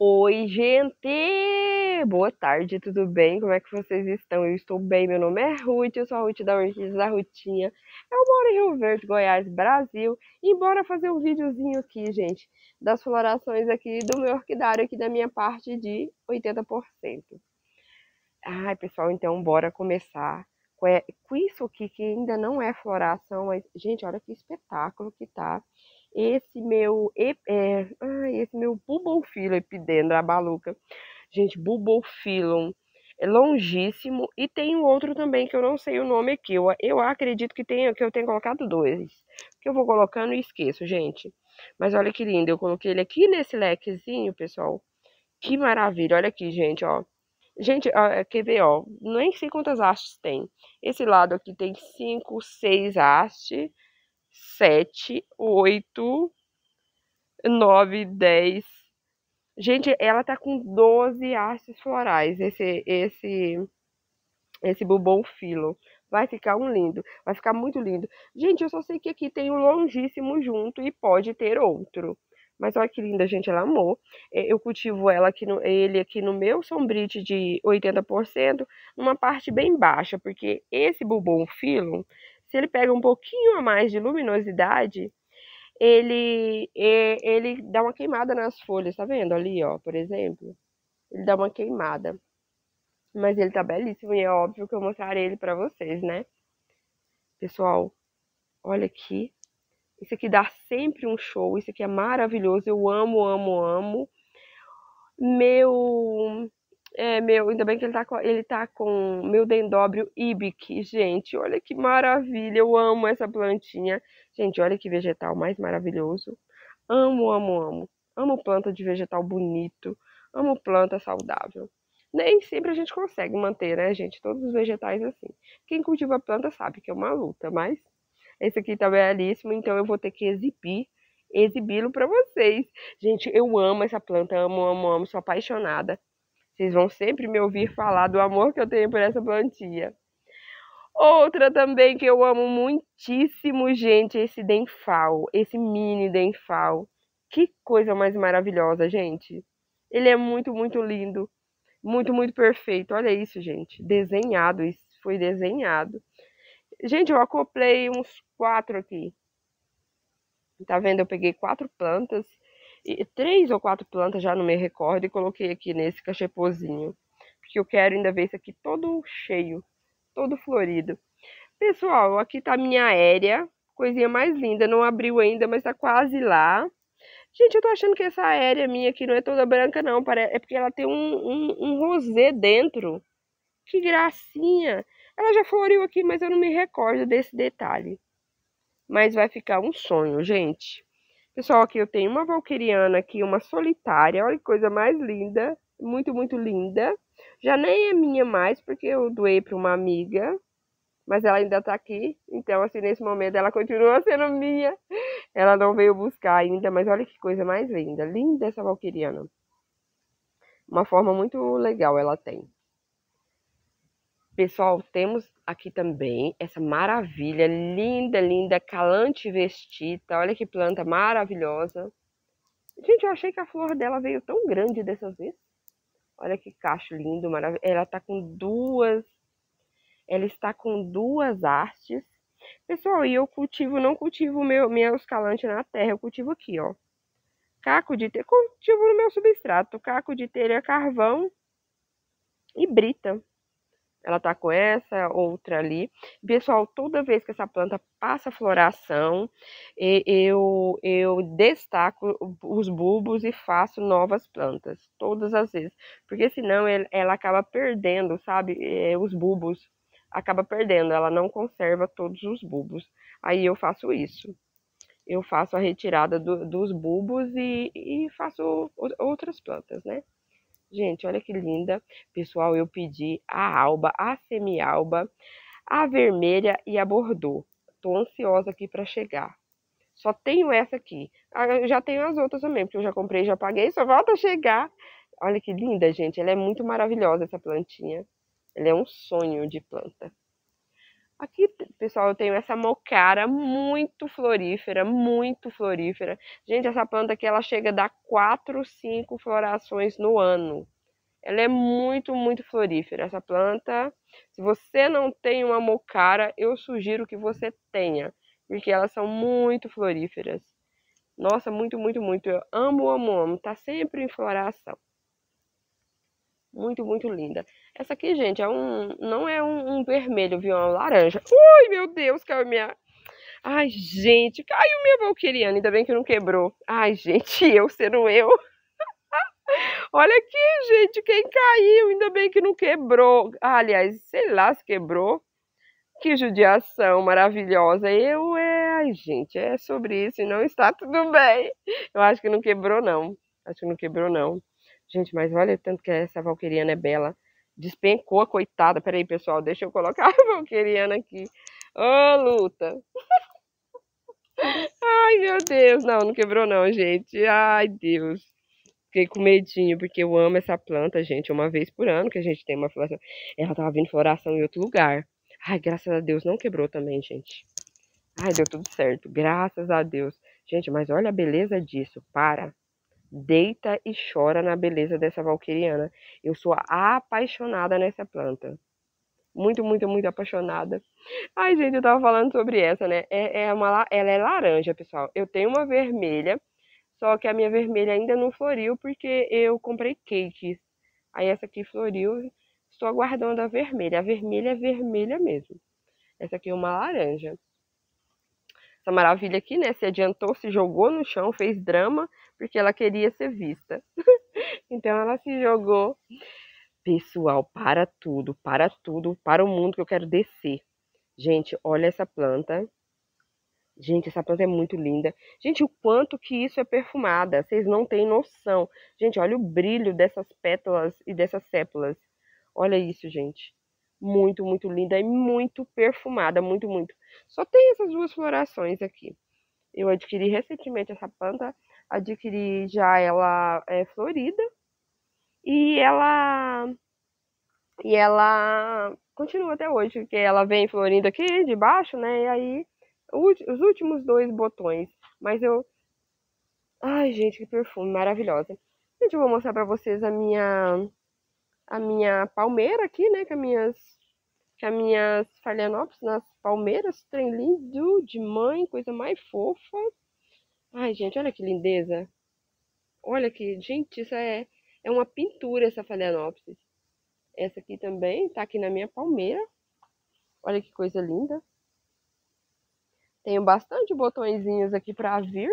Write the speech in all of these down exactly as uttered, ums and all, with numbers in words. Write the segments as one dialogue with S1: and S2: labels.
S1: Oi, gente! Boa tarde, tudo bem? Como é que vocês estão? Eu estou bem, meu nome é Ruth, eu sou a Ruth da Orquídea da Rutinha. Eu moro em Rio Verde, Goiás, Brasil. E bora fazer um videozinho aqui, gente, das florações aqui do meu orquidário, aqui da minha parte de oitenta por cento. Ai, pessoal, então bora começar com é- com isso aqui, que ainda não é floração, mas, gente, olha que espetáculo que tá. Esse meu, ep- é, ai, esse meu Bulbophyllum epidendra baluca. Gente, Bulbophyllum é longíssimo. E tem um outro também que eu não sei o nome aqui. Eu, eu acredito que, tenha, que eu tenho colocado dois. Que eu vou colocando e esqueço, gente. Mas olha que lindo. Eu coloquei ele aqui nesse lequezinho, pessoal. Que maravilha. Olha aqui, gente, ó. Gente, ó, quer ver, ó? Nem sei quantas hastes tem. Esse lado aqui tem cinco, seis hastes. Sete, oito, nove, dez. Gente, ela tá com doze hastes florais, esse esse esse Bulbophyllum. Vai ficar um lindo, vai ficar muito lindo. Gente, eu só sei que aqui tem um longíssimo junto e pode ter outro. Mas olha que linda, gente, ela amou. Eu cultivo ela aqui no, ele aqui no meu sombrite de oitenta por cento, numa parte bem baixa, porque esse Bulbophyllum, se ele pega um pouquinho a mais de luminosidade, ele, é, ele dá uma queimada nas folhas, tá vendo ali, ó, por exemplo? Ele dá uma queimada. Mas ele tá belíssimo e é óbvio que eu mostrarei ele pra vocês, né? Pessoal, olha aqui. Isso aqui dá sempre um show. Isso aqui é maravilhoso. Eu amo, amo, amo. Meu... É, meu, ainda bem que ele tá com, ele tá com meu dendróbio ibique, gente. Olha que maravilha. Eu amo essa plantinha. Gente, olha que vegetal mais maravilhoso. Amo, amo, amo. Amo planta de vegetal bonito. Amo planta saudável. Nem sempre a gente consegue manter, né, gente? Todos os vegetais assim. Quem cultiva planta sabe que é uma luta, mas esse aqui tá belíssimo, então eu vou ter que exibir, exibi-lo para vocês. Gente, eu amo essa planta, amo, amo, amo, sou apaixonada. Vocês vão sempre me ouvir falar do amor que eu tenho por essa plantinha. Outra também que eu amo muitíssimo, gente, esse Denfal, esse mini Denfal. Que coisa mais maravilhosa, gente. Ele é muito, muito lindo. Muito, muito perfeito. Olha isso, gente. Desenhado, isso foi desenhado. Gente, eu acoplei uns quatro aqui. Tá vendo? Eu peguei quatro plantas, e três ou quatro plantas, já não me recordo, e coloquei aqui nesse cachepozinho. Porque eu quero ainda ver isso aqui todo cheio, todo florido. Pessoal, aqui tá a minha aérea, coisinha mais linda, não abriu ainda, mas tá quase lá. Gente, eu tô achando que essa aérea minha aqui não é toda branca, não, é porque ela tem um, um, um rosé dentro. Que gracinha! Ela já floriu aqui, mas eu não me recordo desse detalhe. Mas vai ficar um sonho, gente. Pessoal, aqui eu tenho uma valquiriana aqui, uma solitária. Olha que coisa mais linda. Muito, muito linda. Já nem é minha mais, porque eu doei para uma amiga. Mas ela ainda tá aqui. Então, assim, nesse momento ela continua sendo minha. Ela não veio buscar ainda, mas olha que coisa mais linda. Linda essa valquiriana. Uma forma muito legal ela tem. Pessoal, temos aqui também essa maravilha, linda, linda, calante vestita. Olha que planta maravilhosa. Gente, eu achei que a flor dela veio tão grande dessa vez. Olha que cacho lindo, maravilhoso. Ela tá com duas... Ela está com duas hastes. Pessoal, e eu cultivo, não cultivo meu, meus calantes na terra, eu cultivo aqui, ó. Caco de telha, cultivo no meu substrato. Caco de telha, carvão e brita. Ela tá com essa outra ali. Pessoal, toda vez que essa planta passa floração, eu, eu destaco os bulbos e faço novas plantas. Todas as vezes. Porque senão ela acaba perdendo, sabe? Os bulbos. Acaba perdendo. Ela não conserva todos os bulbos. Aí eu faço isso. Eu faço a retirada do, dos bulbos e, e faço outras plantas, né? Gente, olha que linda. Pessoal, eu pedi a alba, a semi-alba, a vermelha e a bordô. Tô ansiosa aqui para chegar. Só tenho essa aqui. Ah, eu já tenho as outras também, porque eu já comprei, já paguei, só falta chegar. Olha que linda, gente. Ela é muito maravilhosa, essa plantinha. Ela é um sonho de planta. Aqui, pessoal, eu tenho essa mocara muito florífera, muito florífera. Gente, essa planta aqui, ela chega a dar quatro, cinco florações no ano. Ela é muito, muito florífera. Essa planta, se você não tem uma mocara, eu sugiro que você tenha, porque elas são muito floríferas. Nossa, muito, muito, muito. Eu amo, amo, amo. Tá sempre em floração. Muito, muito linda. Essa aqui, gente, é um, não é um, um vermelho, viu? É um laranja. Ui, meu Deus, caiu minha... Ai, gente, caiu minha valquiriana. Ainda bem que não quebrou. Ai, gente, eu sendo eu. Olha aqui, gente, quem caiu. Ainda bem que não quebrou. Ah, aliás, sei lá se quebrou. Que judiação maravilhosa. Eu, é... Ai, gente, é sobre isso e não está tudo bem. Eu acho que não quebrou, não. Acho que não quebrou, não. Gente, mas olha o tanto que essa valquiriana é bela. Despencou a coitada. Peraí, pessoal, deixa eu colocar a valquiriana aqui. Ô, oh, luta. Ai, meu Deus. Não, não quebrou não, gente. Ai, Deus. Fiquei com medinho, porque eu amo essa planta, gente. Uma vez por ano que a gente tem uma floração. Ela tava vindo floração em outro lugar. Ai, graças a Deus não quebrou também, gente. Ai, deu tudo certo. Graças a Deus. Gente, mas olha a beleza disso. Para. Deita e chora na beleza dessa valquiriana. Eu sou apaixonada nessa planta. Muito, muito, muito apaixonada. Ai, gente, eu tava falando sobre essa, né? É, é uma, ela é laranja, pessoal. Eu tenho uma vermelha, só que a minha vermelha ainda não floriu porque eu comprei cakes. Aí essa aqui floriu. Estou aguardando a vermelha. A vermelha é vermelha mesmo. Essa aqui é uma laranja. Essa maravilha aqui, né? Se adiantou, se jogou no chão, fez drama, porque ela queria ser vista. Então ela se jogou. Pessoal, para tudo, para tudo, para o mundo que eu quero descer. Gente, olha essa planta. Gente, essa planta é muito linda. Gente, o quanto que isso é perfumada. Vocês não têm noção. Gente, olha o brilho dessas pétalas e dessas sépulas. Olha isso, gente. Muito, muito linda e muito perfumada. Muito, muito. Só tem essas duas florações aqui. Eu adquiri recentemente essa planta. Adquiri já ela é, florida. E ela... E ela continua até hoje, porque ela vem florindo aqui de baixo, né? E aí, os últimos dois botões. Mas eu... Ai, gente, que perfume maravilhosa. Gente, eu vou mostrar pra vocês a minha... A minha palmeira aqui, né? Com as minhas... Com as minhas phalaenopsis nas palmeiras. Trem lindo de mãe, coisa mais fofa. Ai, gente, olha que lindeza. Olha que... Gente, isso é... É uma pintura, essa phalaenopsis. Essa aqui também tá aqui na minha palmeira. Olha que coisa linda. Tenho bastante botõezinhos aqui pra vir.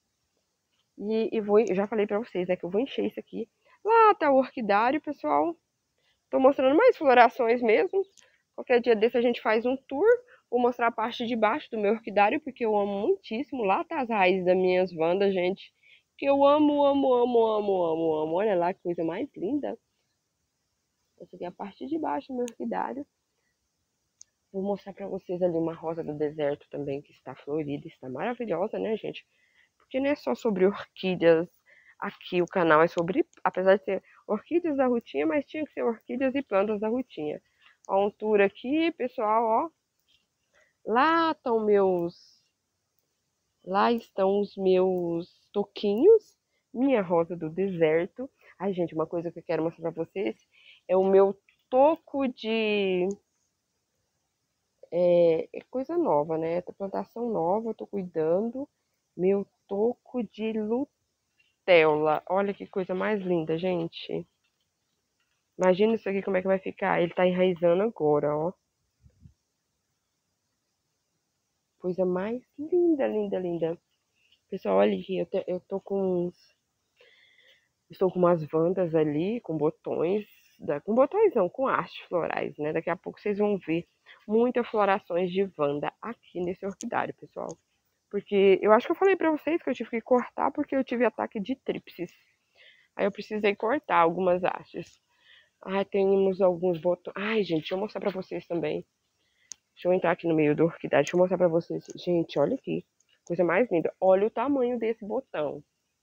S1: E, e vou, já falei pra vocês, né, que eu vou encher isso aqui. Lá tá o orquidário, pessoal. Tô mostrando mais florações mesmo. Qualquer dia desse a gente faz um tour. Vou mostrar a parte de baixo do meu orquidário, porque eu amo muitíssimo. Lá tá as raízes das minhas vandas, gente. Que eu amo, amo, amo, amo, amo, amo. Olha lá que coisa mais linda. Essa aqui é a parte de baixo do meu orquidário. Vou mostrar pra vocês ali uma rosa do deserto também, que está florida. Está maravilhosa, né, gente? Porque não é só sobre orquídeas. Aqui o canal é sobre, apesar de ser orquídeas da Rutinha, mas tinha que ser orquídeas e plantas da Rutinha. Ó, um tour aqui, pessoal, ó. Lá estão meus... Lá estão os meus toquinhos. Minha rosa do deserto. Ai, gente, uma coisa que eu quero mostrar pra vocês é o meu toco de... É, é coisa nova, né? Plantação nova, eu tô cuidando. Meu toco de Nutella. Olha que coisa mais linda, gente. Imagina isso aqui como é que vai ficar. Ele tá enraizando agora, ó. Coisa mais linda, linda, linda. Pessoal, olha aqui, eu, te, eu tô com uns... Estou com umas vandas ali, com botões. Da, com botões não, com hastes florais, né? Daqui a pouco vocês vão ver muitas florações de vanda aqui nesse orquidário, pessoal. Porque eu acho que eu falei pra vocês que eu tive que cortar porque eu tive ataque de tripsis. Aí eu precisei cortar algumas hastes. Ai, temos alguns botões. Ai, gente, deixa eu mostrar pra vocês também. Deixa eu entrar aqui no meio do orquidário. Deixa eu mostrar pra vocês. Gente, olha aqui. Coisa mais linda. Olha o tamanho desse botão.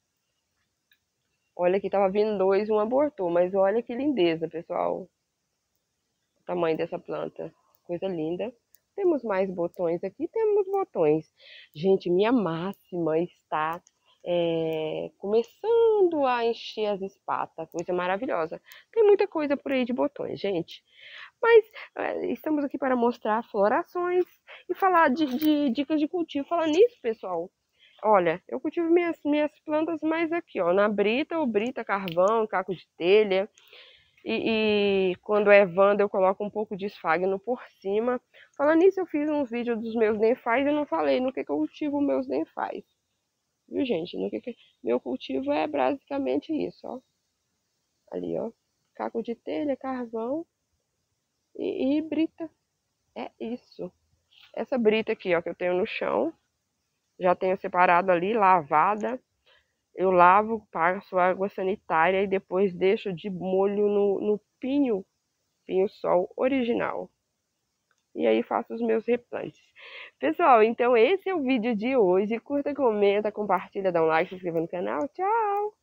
S1: Olha aqui, tava vindo dois, um abortou. Mas olha que lindeza, pessoal. O tamanho dessa planta. Coisa linda. Temos mais botões aqui? Temos botões. Gente, minha máxima está é, começando a encher as espatas, coisa maravilhosa. Tem muita coisa por aí de botões, gente. Mas é, estamos aqui para mostrar florações e falar de, de dicas de cultivo. Falar nisso, pessoal. Olha, eu cultivo minhas, minhas plantas mais aqui, ó, na brita ou brita, carvão, caco de telha. E, e quando é Wanda eu coloco um pouco de esfagno por cima. Falando nisso, eu fiz um vídeo dos meus nenfais e não falei no que, que eu cultivo meus nenfais. Viu, gente? No que que... Meu cultivo é basicamente isso, ó. Ali, ó. Caco de telha, carvão e, e brita. É isso. Essa brita aqui, ó, que eu tenho no chão. Já tenho separado ali, lavada. Eu lavo, passo água sanitária e depois deixo de molho no, no pinho, pinho-sol original. E aí faço os meus replantes. Pessoal, então esse é o vídeo de hoje. Curta, comenta, compartilha, dá um like, se inscreva no canal. Tchau!